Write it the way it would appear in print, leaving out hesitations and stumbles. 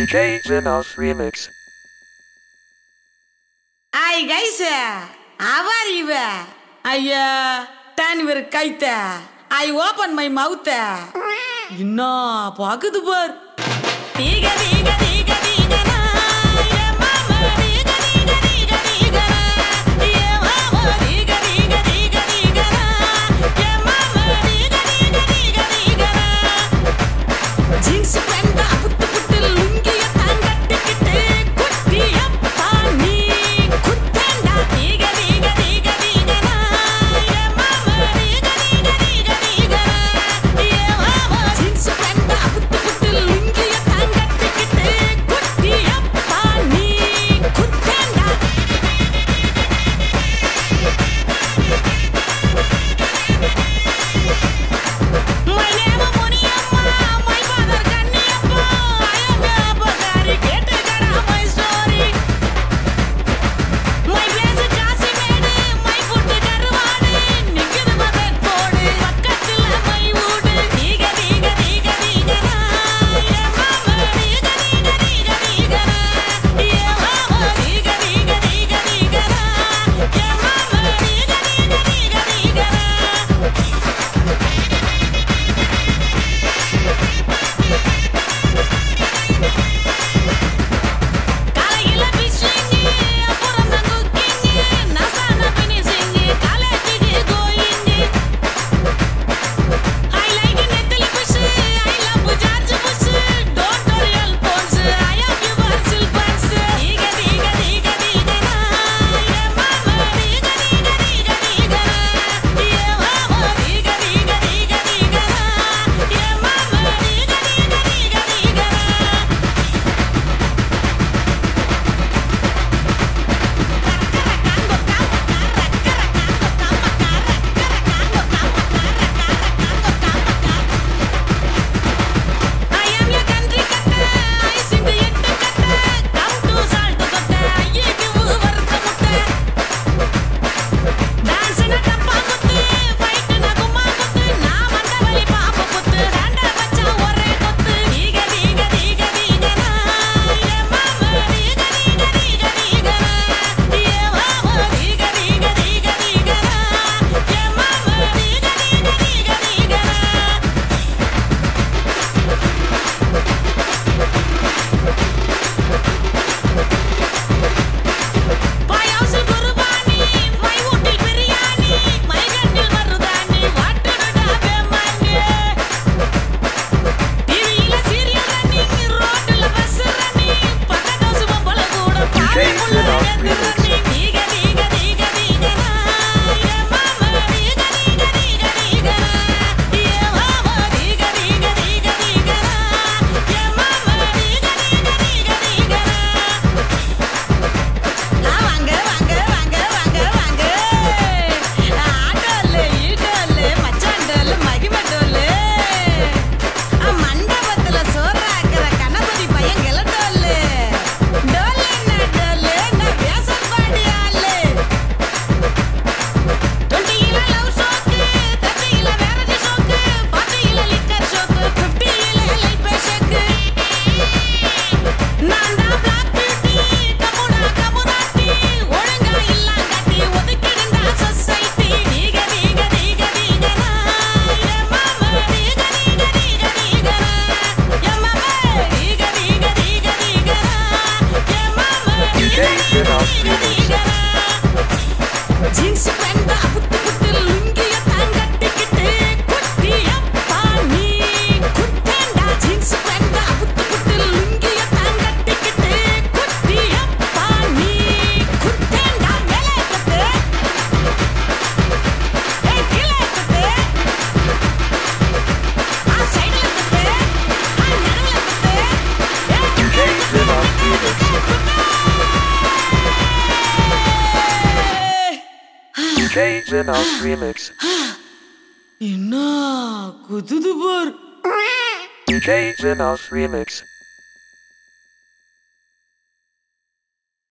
DJ Zinhouse Remix. Hi guys, how are you? Turn your kite. I open my mouth. Inna paakudhu par. Diga diga diga diga na. Ye mama diga diga diga diga na. Ye mama diga diga diga diga na. Ye mama diga diga diga diga na. Jeans pant puttu puttu lungi ya tangattikitte kuttiya pani kuttenda diga diga diga diga na. Ye mama diga diga diga diga na. Ye mama jeans pant puttu puttu lungi ya tangattikitte kuttiya pani kuttenda. My name is Muniyamma, my father Kanniyappa. I am a Bagari, kettukada my story. My place Kasimede, my food Karvadi. Nikkudu badak podu, pakkathila my wood. Diga diga diga diga na. Ye mama diga diga diga diga na. Ye mama diga diga diga diga na. Ye mama diga diga diga diga na. காலையில fishing அப்புறம் தான் cooking நசான finishing காலேஜுக்கு going I like நெத்தலி fish I love George Bush don't worry Alphonse I am your சில்பன்ஸ் diga diga diga diga na. Ye mama diga diga diga diga na. Ye mama diga diga diga diga na. Ye mama diga diga diga diga na. I am your country katta, I sing the ettu katta, come to salt katta, ayyeku vartha mutta. Dance na tappa kuttu, fight na gumma kuttu, na mandavali paapa kuttu, randa vacha ore kuttu. Diga diga diga diga na. Ye mama diga diga diga diga na. Ye mama diga diga diga diga na. Ye mama diga diga diga diga na. பாயாசு குருபானி மை ஊட்டில் பிரியாணி மை கண்ணில் மருதாணி வாட்டுடா பேமானி டிவியில சீரியல் ரன்னிங் ரோட்ல பஸ் ரன்னிங் பக்கத்து பொம்பள கூட பாடுமுள்ள running diga diga diga diga na. Ye mama diga diga diga diga na. Ye mama diga diga diga diga na. Ye mama diga diga diga diga na. வாங்க வாங்க வாங்க வாங்க வாங்க ஆட்டோல ஈட்டோல மச்சாண்டோல மகிமட்டோல மண்டபத்துல சோறாக்குற கணபதி பையன் கிளட்டோல டோல நான் வேசப்பாடி ஆளு 20 லவ் ஷோக்கு 30 வேரடி ஷோக்கு 40 லிக்கர் ஷோக்கு 50 லைஃப் ஷோக்கு நான் தான் பிளாக் பியூட்டி கமுடா கமுடாட்டி ஒழுங்கா இல்லாங்காட்டி ஒதுக்கிடுண்டா society diga diga diga diga na. Ye mama diga diga diga diga na. Ye mama diga diga diga diga na. Ye mama DJ Zinhouse Remix. jeans pant puttu puttu lungi ya tangattikitte kuttiya pani kuttenda jeans pant puttu puttu lungi ya tangattikitte kuttiya pani kuttenda mele kuttu hey kile kuttu side la kuttu naduvla kuttu DJ Zinhouse Remix. DJ Zinhouse Remix. என்ன குதுது பார் DJ Zinhouse Remix.